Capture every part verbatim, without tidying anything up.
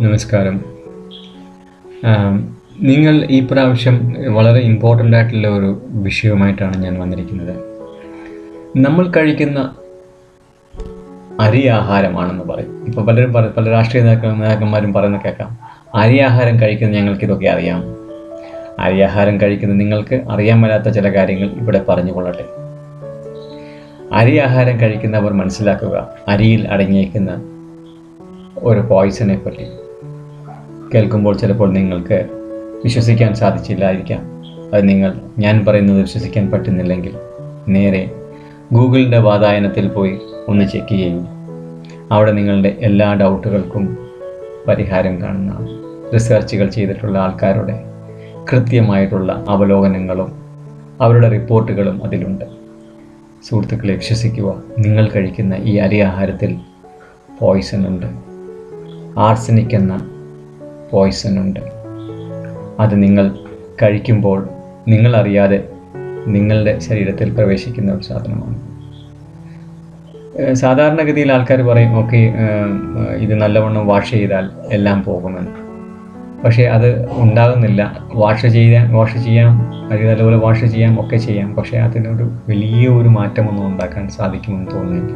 നമസ്കാരം. നിങ്ങൾ ഈ പ്രാവശ്യം വളരെ ഇമ്പോർട്ടൻ്റ് ആയിട്ടുള്ള ഒരു വിഷയവുമായിട്ടാണ് ഞാൻ വന്നിരിക്കുന്നത്. നമ്മൾ കഴിക്കുന്ന അരി ആഹാരമാണെന്ന് പറയും. ഇപ്പോൾ പലരും പറ പല രാഷ്ട്രീയ നേതാക്ക നേതാക്കന്മാരും പറയുന്ന കേൾക്കാം, അരി ആഹാരം കഴിക്കുന്ന ഞങ്ങൾക്കിതൊക്കെ അറിയാം. അരി ആഹാരം കഴിക്കുന്ന നിങ്ങൾക്ക് അറിയാൻ മേലാത്ത ചില കാര്യങ്ങൾ ഇവിടെ പറഞ്ഞു കൊള്ളട്ടെ. അരി ആഹാരം കഴിക്കുന്നവർ മനസ്സിലാക്കുക, അരിയിൽ അടങ്ങിയിരിക്കുന്ന ഒരു പോയിസനെ പറ്റി കേൾക്കുമ്പോൾ ചിലപ്പോൾ നിങ്ങൾക്ക് വിശ്വസിക്കാൻ സാധിച്ചില്ലായിരിക്കാം. അത് നിങ്ങൾ ഞാൻ പറയുന്നത് വിശ്വസിക്കാൻ പറ്റുന്നില്ലെങ്കിൽ നേരെ ഗൂഗിളിൻ്റെ വാതായനത്തിൽ പോയി ഒന്ന് ചെക്ക് ചെയ്യൂ. അവിടെ നിങ്ങളുടെ എല്ലാ ഡൗട്ടുകൾക്കും പരിഹാരം കാണുന്നതാണ്. റിസർച്ചുകൾ ചെയ്തിട്ടുള്ള ആൾക്കാരുടെ കൃത്യമായിട്ടുള്ള അവലോകനങ്ങളും അവരുടെ റിപ്പോർട്ടുകളും അതിലുണ്ട്. സുഹൃത്തുക്കളെ, വിശ്വസിക്കുക, നിങ്ങൾ കഴിക്കുന്ന ഈ അരി ആഹാരത്തിൽ പോയിസൺ ഉണ്ട്. ആർസനിക് എന്ന പോയിസൺ ഉണ്ട്. അത് നിങ്ങൾ കഴിക്കുമ്പോൾ നിങ്ങളറിയാതെ നിങ്ങളുടെ ശരീരത്തിൽ പ്രവേശിക്കുന്ന ഒരു സാധനമാണ്. സാധാരണഗതിയിൽ ആൾക്കാർ പറയും, ഓക്കെ, ഇത് നല്ലവണ്ണം വാഷ് ചെയ്താൽ എല്ലാം പോകുമെന്ന്. പക്ഷേ അത് ഉണ്ടാകുന്നില്ല. വാഷ് ചെയ്യാൻ വാഷ് ചെയ്യാം അരി നല്ലപോലെ വാഷ് ചെയ്യാം, ഒക്കെ ചെയ്യാം. പക്ഷേ അതിനൊരു വലിയ ഒരു മാറ്റമൊന്നും ഉണ്ടാക്കാൻ സാധിക്കുമെന്ന് തോന്നുന്നില്ല.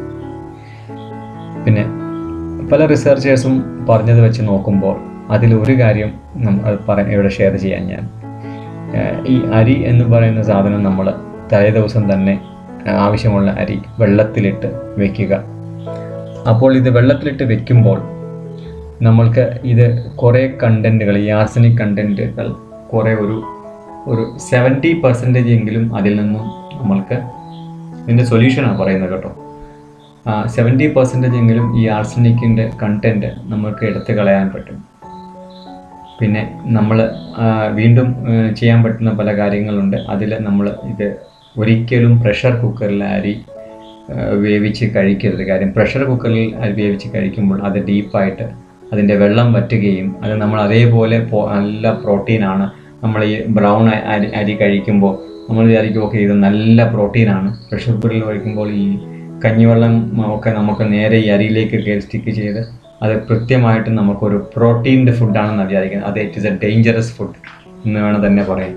പിന്നെ പല റിസർച്ചേഴ്സും പറഞ്ഞത് വെച്ച് നോക്കുമ്പോൾ അതിലൊരു കാര്യം നമ്മൾ പറ ഇവിടെ ഷെയർ ചെയ്യാൻ ഞാൻ ഈ അരി എന്ന് പറയുന്ന സാധനം നമ്മൾ തലേ ദിവസം തന്നെ ആവശ്യമുള്ള അരി വെള്ളത്തിലിട്ട് വെക്കുക. അപ്പോൾ ഇത് വെള്ളത്തിലിട്ട് വെക്കുമ്പോൾ നമ്മൾക്ക് ഇത് കുറേ കണ്ടൻറ്റുകൾ, ഈ ആർസനിക് കണ്ടൻറ്റുകൾ കുറേ ഒരു ഒരു സെവൻറ്റി പെർസെൻറ്റേജ് എങ്കിലും അതിൽ നിന്നും നമ്മൾക്ക് ഇതിൻ്റെ സൊല്യൂഷനാണ് പറയുന്നത് കേട്ടോ. സെവൻറ്റി പെർസെൻറ്റേജ് എങ്കിലും ഈ ആർസനിക്കിൻ്റെ കണ്ടൻറ്റ് നമുക്ക് എടുത്ത് കളയാൻ പറ്റും. പിന്നെ നമ്മൾ വീണ്ടും ചെയ്യാൻ പറ്റുന്ന പല കാര്യങ്ങളുണ്ട്. അതിൽ നമ്മൾ ഇത് ഒരിക്കലും പ്രഷർ കുക്കറിൽ അരി വേവിച്ച് കഴിക്കരുത്. കാര്യം പ്രഷർ കുക്കറിൽ അരി വേവിച്ച് കഴിക്കുമ്പോൾ അത് ഡീപ്പായിട്ട് അതിൻ്റെ വെള്ളം വറ്റുകയും അത് നമ്മൾ അതേപോലെ നല്ല പ്രോട്ടീനാണ്. നമ്മൾ ഈ ബ്രൗൺ അരി അരി കഴിക്കുമ്പോൾ നമ്മൾ വിചാരിക്കും, ഓക്കെ, ഇത് നല്ല പ്രോട്ടീനാണ്. പ്രഷർ കുക്കറിൽ കഴിക്കുമ്പോൾ ഈ കഞ്ഞിവെള്ളം ഒക്കെ നമുക്ക് നേരെ ഈ അരിയിലേക്ക് സ്റ്റിക്ക് ചെയ്ത് അത് കൃത്യമായിട്ട് നമുക്കൊരു പ്രോട്ടീൻ്റെ ഫുഡാണെന്ന് വിചാരിക്കുന്നത്. അത് it is a dangerous food എന്ന് വേണം തന്നെ പറയാൻ.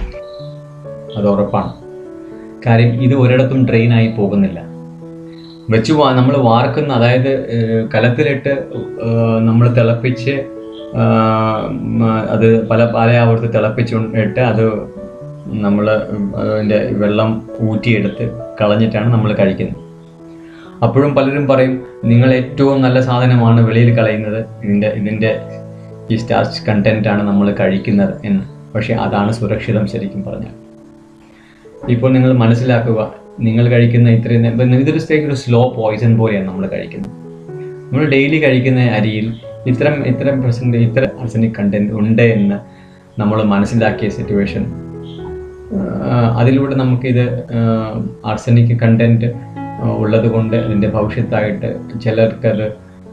അത് ഉറപ്പാണ്. കാര്യം ഇത് ഒരിടത്തും ഡ്രെയിനായി പോകുന്നില്ല. വെച്ച് വാ നമ്മൾ വാർക്കുന്ന, അതായത് കലത്തിലിട്ട് നമ്മൾ തിളപ്പിച്ച് അത് പല പല ആവർത്തി തിളപ്പിച്ചിട്ട് അത് നമ്മൾ അതിൻ്റെ വെള്ളം ഊറ്റിയെടുത്ത് കളഞ്ഞിട്ടാണ് നമ്മൾ കഴിക്കുന്നത്. അപ്പോഴും പലരും പറയും, നിങ്ങൾ ഏറ്റവും നല്ല സാധനമാണ് വെളിയിൽ കളയുന്നത്, ഇതിൻ്റെ ഇതിൻ്റെ ഈ സ്റ്റാർച്ച് കണ്ടൻറ്റാണ് നമ്മൾ കഴിക്കുന്നത് എന്ന്. പക്ഷേ അതാണ് സുരക്ഷിതം ശരിക്കും പറഞ്ഞാൽ. ഇപ്പോൾ നിങ്ങൾ മനസ്സിലാക്കുക, നിങ്ങൾ കഴിക്കുന്ന ഇത്രയും ഇതൊരു സ്റ്റേക്ക് ഒരു സ്ലോ പോയിസൺ പോലെയാണ് നമ്മൾ കഴിക്കുന്നത്. നമ്മൾ ഡെയിലി കഴിക്കുന്ന അരിയിൽ ഇത്തരം ഇത്തരം പെർസെൻ്റ് ഇത്ര ആർസനിക് കണ്ടൻറ്റ് ഉണ്ട് എന്ന് നമ്മൾ മനസ്സിലാക്കിയ സിറ്റുവേഷൻ, അതിലൂടെ നമുക്കിത് ആർസനിക് കണ്ടൻറ്റ് ഉള്ളത് കൊണ്ട് അതിൻ്റെ ഭവിഷ്യത്തായിട്ട് ചിലർക്കത്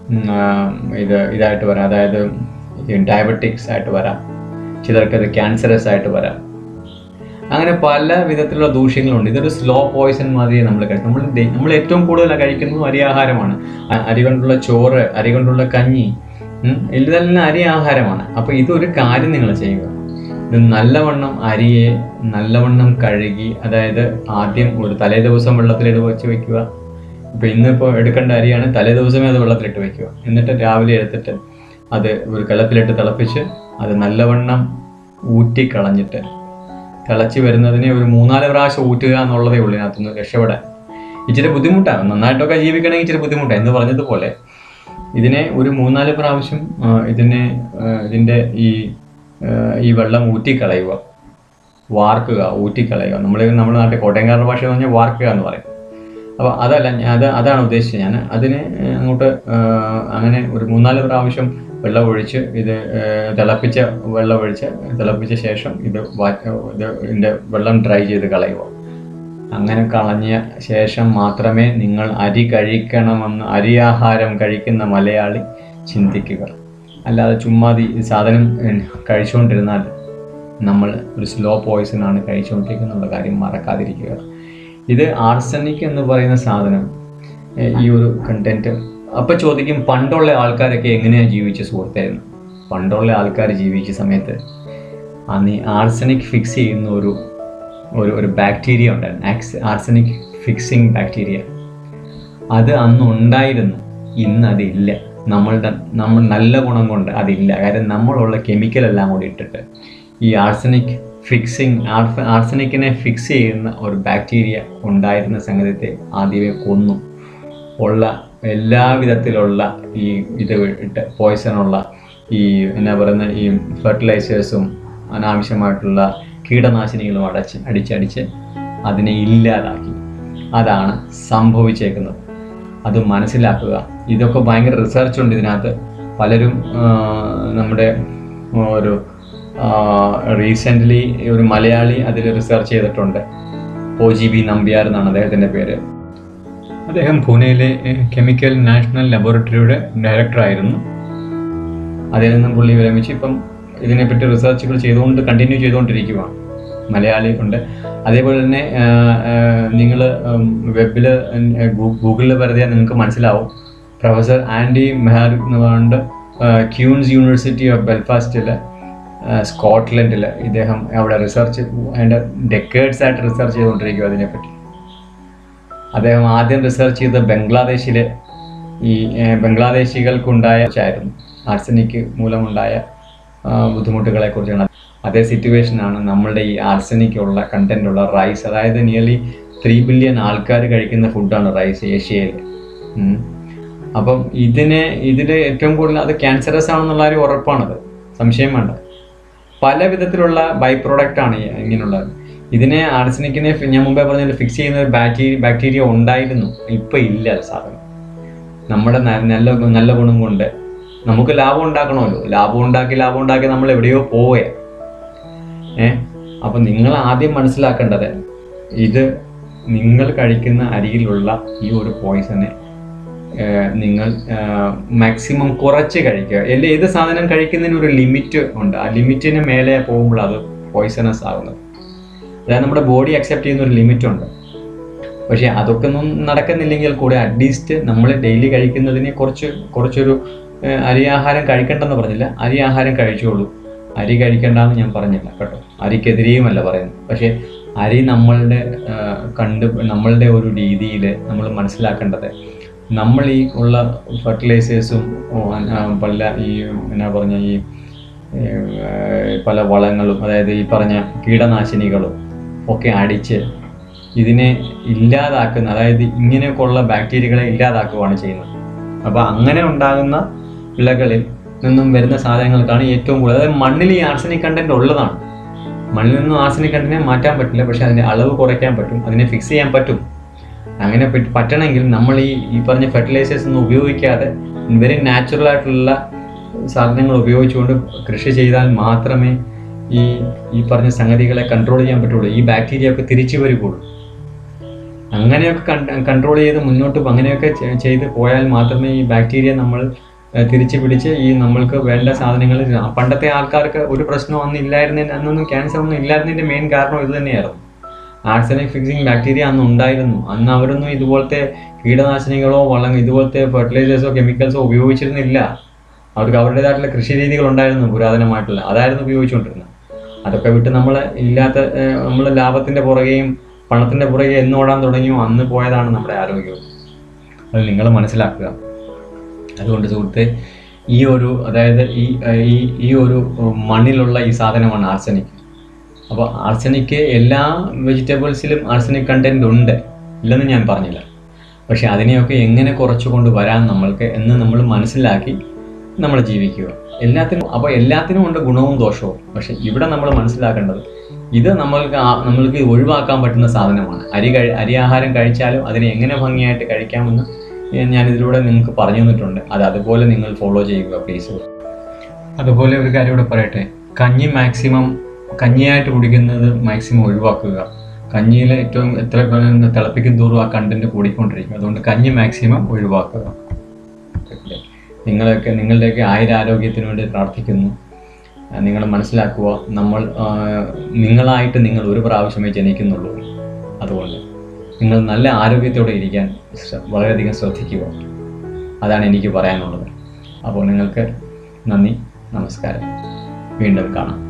ഇത് ഇതായിട്ട് വരാം, അതായത് ഡയബറ്റിക്സ് ആയിട്ട് വരാം, ചിലർക്കത് ക്യാൻസറസ് ആയിട്ട് വരാം. അങ്ങനെ പല വിധത്തിലുള്ള ദൂഷ്യങ്ങളുണ്ട്. ഇതൊരു സ്ലോ പോയിസൺ മാതിരി നമ്മൾ കഴിക്കും. നമ്മൾ നമ്മൾ ഏറ്റവും കൂടുതൽ കഴിക്കുന്നത് അരി ആഹാരമാണ്. അരി കൊണ്ടുള്ള ചോറ്, അരി കൊണ്ടുള്ള കഞ്ഞി, ഇതെല്ലാം അരി ആഹാരമാണ്. അപ്പോൾ ഇതൊരു കാര്യം നിങ്ങൾ ചെയ്യുക, ഇത് നല്ലവണ്ണം അരിയെ നല്ലവണ്ണം കഴുകി, അതായത് ആദ്യം ഒരു തലേ ദിവസം വെള്ളത്തിലിട്ട് വെച്ച് വെക്കുക. ഇപ്പോൾ ഇന്നിപ്പോൾ എടുക്കേണ്ട അരിയാണ്, തലേ ദിവസമേ അത് വെള്ളത്തിലിട്ട് വെക്കുക. എന്നിട്ട് രാവിലെ എടുത്തിട്ട് അത് ഒരു കലത്തിലിട്ട് തിളപ്പിച്ച് അത് നല്ലവണ്ണം ഊറ്റിക്കളഞ്ഞിട്ട്, തിളച്ച് വരുന്നതിനെ ഒരു മൂന്നാല് പ്രാവശ്യം ഊറ്റുക എന്നുള്ളതേ ഉള്ളൂ ഇതിനകത്തുനിന്ന് രക്ഷപ്പെടാൻ. ഇച്ചിരി ബുദ്ധിമുട്ടാണ്, നന്നായിട്ടൊക്കെ ജീവിക്കണമെങ്കിൽ ഇച്ചിരി ബുദ്ധിമുട്ടാണ്. എന്ന് പറഞ്ഞതുപോലെ ഇതിനെ ഒരു മൂന്നാല് പ്രാവശ്യം ഇതിനെ ഇതിൻ്റെ ഈ ഈ വെള്ളം ഊറ്റിക്കളയുക, വാർക്കുക, ഊറ്റിക്കളയുക. നമ്മൾ നമ്മുടെ നാട്ടിൽ കോട്ടയംകാരുടെ ഭാഷ എന്ന് പറഞ്ഞാൽ വാർക്കുക എന്ന് പറയും. അപ്പോൾ അതല്ല, അത് അതാണ് ഉദ്ദേശിച്ചത് ഞാൻ. അതിന് അങ്ങോട്ട് അങ്ങനെ ഒരു മൂന്നാല് പ്രാവശ്യം വെള്ളം ഒഴിച്ച് ഇത് തിളപ്പിച്ച വെള്ളം ഒഴിച്ച് തിളപ്പിച്ച ശേഷം ഇത് ഇത് ഇതിൻ്റെ വെള്ളം ഡ്രൈ ചെയ്ത് കളയുക. അങ്ങനെ കളഞ്ഞ ശേഷം മാത്രമേ നിങ്ങൾ അരി കഴിക്കണമെന്ന് അരി ആഹാരം കഴിക്കുന്ന മലയാളി ചിന്തിക്കുക. അല്ലാതെ ചുമ്മാതി സാധനം കഴിച്ചുകൊണ്ടിരുന്നാൽ നമ്മൾ ഒരു സ്ലോ പോയിസണാണ് കഴിച്ചുകൊണ്ടിരിക്കുന്നുള്ള കാര്യം മറക്കാതിരിക്കുക. ഇത് ആർസനിക് എന്ന് പറയുന്ന സാധനം, ഈ ഒരു കണ്ടൻറ്റ്. അപ്പം ചോദിക്കും, പണ്ടുള്ള ആൾക്കാരൊക്കെ എങ്ങനെയാണ് ജീവിച്ച സുഹൃത്തായിരുന്നു? പണ്ടുള്ള ആൾക്കാർ ജീവിച്ച സമയത്ത് അന്ന് ഈ ആർസനിക് ഫിക്സ് ചെയ്യുന്ന ഒരു ഒരു ഒരു ബാക്ടീരിയ ഉണ്ടായിരുന്നു, ആക്സ് ആർസനിക് ഫിക്സിങ് ബാക്ടീരിയ. അത് അന്ന് ഉണ്ടായിരുന്നു, ഇന്ന് അതില്ല. നമ്മളുടെ നമ്മൾ നല്ല ഗുണം കൊണ്ട് അതില്ല. കാര്യം നമ്മളുള്ള കെമിക്കലെല്ലാം കൂടി ഇട്ടിട്ട് ഈ ആർസനിക് ഫിക്സിങ് ആർഫ് ആർസനിക്കിനെ ഫിക്സ് ചെയ്യുന്ന ഒരു ബാക്ടീരിയ ഉണ്ടായിരുന്ന സംഗതിയെ ആദ്യമേ കൊന്നു. ഉള്ള എല്ലാ വിധത്തിലുള്ള ഈ ഇത് ഇട്ട് പോയ്സണുള്ള ഈ എന്നാ പറയുന്ന ഈ ഫെർട്ടിലൈസേഴ്സും അനാവശ്യമായിട്ടുള്ള കീടനാശിനികളും അടച്ച് അടിച്ചടിച്ച് അതിനെ ഇല്ലാതാക്കി. അതാണ് സംഭവിച്ചേക്കുന്നത്. അത് മനസ്സിലാക്കുക. ഇതൊക്കെ ഭയങ്കര റിസർച്ച് ഉണ്ട് ഇതിനകത്ത്. പലരും നമ്മുടെ ഒരു റീസെൻ്റ്ലി ഒരു മലയാളി അതിൽ റിസർച്ച് ചെയ്തിട്ടുണ്ട്. ഒ ജി ബി നമ്പ്യാർ എന്നാണ് അദ്ദേഹത്തിൻ്റെ പേര്. അദ്ദേഹം പൂനെയിലെ കെമിക്കൽ നാഷണൽ ലബോറട്ടറിയുടെ ഡയറക്ടറായിരുന്നു. അതിൽ നിന്നും പുള്ളി വിരമിച്ച് ഇപ്പം ഇതിനെപ്പറ്റി റിസർച്ചുകൾ ചെയ്തുകൊണ്ട് കണ്ടിന്യൂ ചെയ്തുകൊണ്ടിരിക്കുകയാണ്. മലയാളി ഉണ്ട്. അതേപോലെ തന്നെ നിങ്ങൾ വെബിൽ ഗൂഗിളിൽ വെറുതെ നിങ്ങൾക്ക് മനസ്സിലാവും. പ്രൊഫസർ ആൻഡി മെഹാർ എന്ന് പറഞ്ഞിട്ട് ക്യൂൻസ് യൂണിവേഴ്സിറ്റി ഓഫ് ബെൽഫാസ്റ്റിൽ സ്കോട്ട്ലൻഡിൽ ഇദ്ദേഹം അവിടെ റിസർച്ച് അതിൻ്റെ ഡെക്കേഡ്സ് ആയിട്ട് റിസർച്ച് ചെയ്തുകൊണ്ടിരിക്കും അതിനെപ്പറ്റി. അദ്ദേഹം ആദ്യം റിസർച്ച് ചെയ്ത് ബംഗ്ലാദേശിൽ ഈ ബംഗ്ലാദേശികൾക്കുണ്ടായ ആയിരുന്നു ആർസനിക് മൂലമുണ്ടായ ബുദ്ധിമുട്ടുകളെക്കുറിച്ചാണ്. അതേ സിറ്റുവേഷനാണ് നമ്മളുടെ ഈ ആർസനിക്കുള്ള കണ്ടൻറ്റുള്ള റൈസ്. അതായത് നിയർലി ത്രീ ബില്യൺ ആൾക്കാർ കഴിക്കുന്ന ഫുഡാണ് റൈസ് ഏഷ്യയിൽ. അപ്പം ഇതിനെ ഇതിൽ ഏറ്റവും കൂടുതൽ അത് ക്യാൻസറസ് ആണെന്നുള്ള ഒരു ഉറപ്പാണത്, സംശയം വേണ്ട. പല വിധത്തിലുള്ള ബൈ പ്രോഡക്റ്റാണ് ഇങ്ങനെയുള്ളത്. ഇതിനെ ആർസനിക്കിനെ ഞാൻ മുമ്പേ പറഞ്ഞ ഫിക്സ് ചെയ്യുന്ന ഒരു ബാക്ടീരിയ ബാക്ടീരിയ ഉണ്ടായിരുന്നു, ഇപ്പം ഇല്ല സാധനം. നമ്മുടെ നല്ല നല്ല ഗുണം കൊണ്ട് നമുക്ക് ലാഭം ഉണ്ടാക്കണമല്ലോ. ലാഭം ഉണ്ടാക്കി ലാഭം ഉണ്ടാക്കി നമ്മൾ എവിടെയോ പോവുക. ഏഹ് അപ്പം നിങ്ങൾ ആദ്യം മനസ്സിലാക്കേണ്ടത് ഇത് നിങ്ങൾ കഴിക്കുന്ന അരിയിലുള്ള ഈ ഒരു പോയിസനെ നിങ്ങൾ മാക്സിമം കുറച്ച് കഴിക്കുക. എല്ലാ ഏത് സാധനം കഴിക്കുന്നതിന് ഒരു ലിമിറ്റ് ഉണ്ട്. ആ ലിമിറ്റിന് മേലെ പോകുമ്പോൾ അത് പോയിസണസ് ആകുന്നത്. അതായത് നമ്മുടെ ബോഡി അക്സെപ്റ്റ് ചെയ്യുന്ന ഒരു ലിമിറ്റുണ്ട്. പക്ഷേ അതൊക്കെ ഒന്നും നടക്കുന്നില്ലെങ്കിൽ കൂടെ അറ്റ്ലീസ്റ്റ് നമ്മൾ ഡെയിലി കഴിക്കുന്നതിനെ കുറച്ച് കുറച്ചൊരു അരി ആഹാരം കഴിക്കണ്ടെന്ന് പറഞ്ഞില്ല, അരി ആഹാരം കഴിച്ചോളൂ. അരി കഴിക്കണ്ടെന്ന് ഞാൻ പറഞ്ഞില്ല കേട്ടോ, അരിക്കെതിരെയുമല്ല പറയുന്നത്. പക്ഷേ അരി നമ്മളുടെ കണ്ട് നമ്മളുടെ ഒരു രീതിയിൽ നമ്മൾ മനസ്സിലാക്കേണ്ടത് നമ്മൾ ഈ ഉള്ള ഫെർട്ടിലൈസേഴ്സും പല ഈ എന്നാ പറഞ്ഞ ഈ പല വളങ്ങളും അതായത് ഈ പറഞ്ഞ കീടനാശിനികളും ഒക്കെ അടിച്ച് ഇതിനെ ഇല്ലാതാക്കുന്ന, അതായത് ഇങ്ങനെയൊക്കെയുള്ള ബാക്ടീരിയകളെ ഇല്ലാതാക്കുകയാണ് ചെയ്യുന്നത്. അപ്പോൾ അങ്ങനെ ഉണ്ടാകുന്ന വിളകളിൽ നിന്നും വരുന്ന സാധനങ്ങൾക്കാണ് ഏറ്റവും കൂടുതൽ. അതായത് മണ്ണിൽ ഈ ആർസനിക് കണ്ടന്റ് ഉള്ളതാണ്. മണ്ണിൽ നിന്നും ആർസനിക് കണ്ടന്റിനെ മാറ്റാൻ പറ്റില്ല, പക്ഷെ അതിൻ്റെ അളവ് കുറയ്ക്കാൻ പറ്റും, അതിനെ ഫിക്സ് ചെയ്യാൻ പറ്റും. അങ്ങനെ പറ്റണമെങ്കിൽ നമ്മൾ ഈ ഈ പറഞ്ഞ ഫെർട്ടിലൈസേഴ്സ് ഒന്നും ഉപയോഗിക്കാതെ വെരി നാച്ചുറൽ ആയിട്ടുള്ള സാധനങ്ങൾ ഉപയോഗിച്ചുകൊണ്ട് കൃഷി ചെയ്താൽ മാത്രമേ ഈ ഈ പറഞ്ഞ സംഗതികളെ കൺട്രോൾ ചെയ്യാൻ പറ്റുള്ളൂ. ഈ ബാക്ടീരിയ ഒക്കെ തിരിച്ചു വരുകയുള്ളൂ. അങ്ങനെയൊക്കെ കൺട്രോൾ ചെയ്ത് മുന്നോട്ട് അങ്ങനെയൊക്കെ ചെയ്ത് പോയാൽ മാത്രമേ ഈ ബാക്ടീരിയ നമ്മൾ തിരിച്ചു പിടിച്ച് ഈ നമ്മൾക്ക് വേണ്ട സാധനങ്ങൾ. പണ്ടത്തെ ആൾക്കാർക്ക് ഒരു പ്രശ്നം അന്ന് ഇല്ലായിരുന്നതിന്, അന്നൊന്നും ക്യാൻസർ ഒന്നും ഇല്ലായിരുന്നതിൻ്റെ മെയിൻ കാരണം ഇത് തന്നെയായിരുന്നു. ആർസനിക് ഫിക്സിങ് ബാക്ടീരിയ അന്ന് ഉണ്ടായിരുന്നു. അന്ന് അവരൊന്നും ഇതുപോലത്തെ കീടനാശിനികളോ വളം ഇതുപോലത്തെ ഫെർട്ടിലൈസേഴ്സോ കെമിക്കൽസോ ഉപയോഗിച്ചിരുന്നില്ല. അവർക്ക് അവരുടേതായിട്ടുള്ള കൃഷി രീതികൾ ഉണ്ടായിരുന്നു, പുരാതനമായിട്ടുള്ള, അതായിരുന്നു ഉപയോഗിച്ചുകൊണ്ടിരുന്നത്. അതൊക്കെ വിട്ട് നമ്മൾ ഇല്ലാത്ത നമ്മൾ ലാഭത്തിൻ്റെ പുറകെയും പണത്തിൻ്റെ പുറകെ എന്നോടാൻ തുടങ്ങിയോ അന്ന് പോയതാണ് നമ്മുടെ ആരോഗ്യവും. അത് നിങ്ങൾ മനസ്സിലാക്കുക. അതുകൊണ്ട് സുഹൃത്തെ, ഈ ഒരു അതായത് ഈ ഈ ഒരു മണ്ണിലുള്ള ഈ സാധനമാണ് ആർസനിക്. അപ്പോൾ ആർസനിക്ക് എല്ലാ വെജിറ്റബിൾസിലും ആർസനിക് കണ്ടന്റ് ഉണ്ട്, ഇല്ലെന്ന് ഞാൻ പറഞ്ഞില്ല. പക്ഷെ അതിനെയൊക്കെ എങ്ങനെ കുറച്ചുകൊണ്ട് വരാൻ നമ്മൾക്ക് എന്ന് നമ്മൾ മനസ്സിലാക്കി നമ്മൾ ജീവിക്കുക. എല്ലാത്തിനും അപ്പോൾ എല്ലാത്തിനും ഉണ്ട് ഗുണവും ദോഷവും. പക്ഷെ ഇവിടെ നമ്മൾ മനസ്സിലാക്കേണ്ടത് ഇത് നമ്മൾക്ക് നമ്മൾക്ക് ഒഴിവാക്കാൻ പറ്റുന്ന സാധനമാണ്. അരി കഴി അരി ആഹാരം കഴിച്ചാലും അതിനെ എങ്ങനെ ഭംഗിയായിട്ട് കഴിക്കാമെന്ന് ഞാനിതിലൂടെ നിങ്ങൾക്ക് പറഞ്ഞു തന്നിട്ടുണ്ട്. അത് അതുപോലെ നിങ്ങൾ ഫോളോ ചെയ്യുക പ്ലീസ്. അതുപോലെ ഒരു കാര്യം ഇവിടെ പറയട്ടെ, കഞ്ഞി മാക്സിമം കഞ്ഞിയായിട്ട് കുടിക്കുന്നത് മാക്സിമം ഒഴിവാക്കുക. കഞ്ഞിയിൽ ഏറ്റവും എത്ര തിളപ്പിക്കും തോറും ആ കണ്ടന്റ് കൂടിക്കൊണ്ടിരിക്കും. അതുകൊണ്ട് കഞ്ഞി മാക്സിമം ഒഴിവാക്കുക. നിങ്ങളൊക്കെ നിങ്ങളുടെയൊക്കെ ആയുരാരോഗ്യത്തിന് വേണ്ടി പ്രാർത്ഥിക്കുന്നു. നിങ്ങൾ മനസ്സിലാക്കുക, നമ്മൾ നിങ്ങളായിട്ട് നിങ്ങൾ ഒരു പ്രാവശ്യമേ ജനിക്കുന്നുള്ളൂ. അതുകൊണ്ട് നിങ്ങൾ നല്ല ആരോഗ്യത്തോടെ ഇരിക്കാൻ വളരെയധികം ശ്രദ്ധിക്കുക. അതാണ് എനിക്ക് പറയാനുള്ളത്. അപ്പോൾ നിങ്ങൾക്ക് നന്ദി. നമസ്കാരം. വീണ്ടും കാണാം.